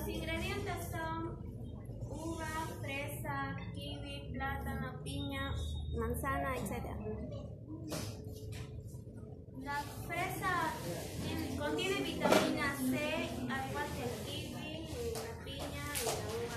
Los ingredientes son uva, fresa, kiwi, plátano, piña, manzana, etc. La fresa contiene vitamina C, al igual que el kiwi, la piña y la uva.